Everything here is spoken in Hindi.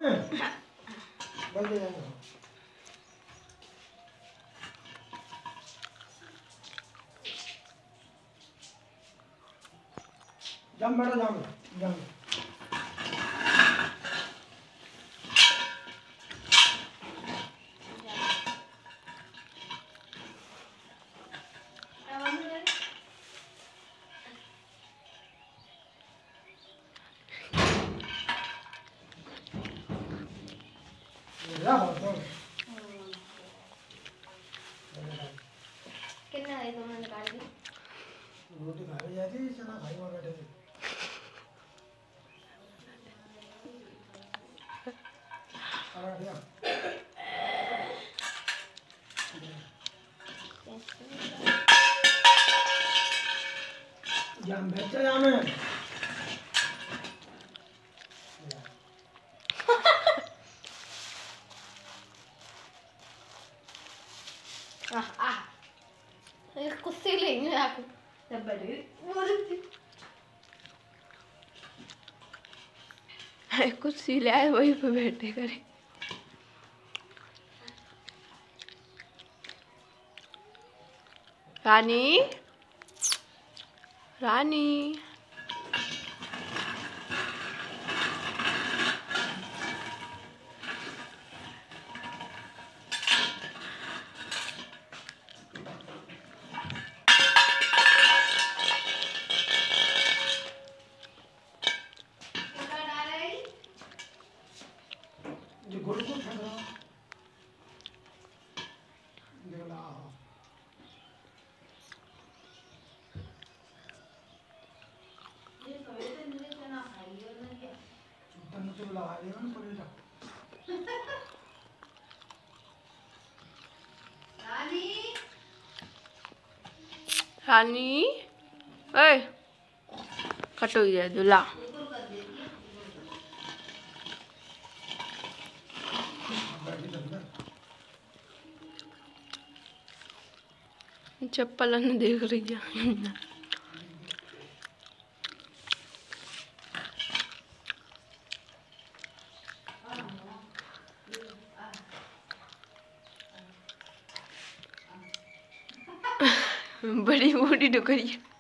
बल दे जाएंगे जम बेटा जम जम कितना है तुमने निकाल दी रोटी खाई जाती चना खाई में बैठे थे जाम बेचा जाम है कुछ लेंगे आप जब बड़े कुछ सी ले आए वहीं पे बैठे करे। रानी रानी जो गुरु को फेंक रहा देखला ये सवेरे से नहीं चना खाई और ना क्या तन तो लगा देगा ना पड़ेगा रानी रानी ओए कटो गया दूल्हा चप्पल ने देख रही है। बड़ी बूढ़ी डुकरी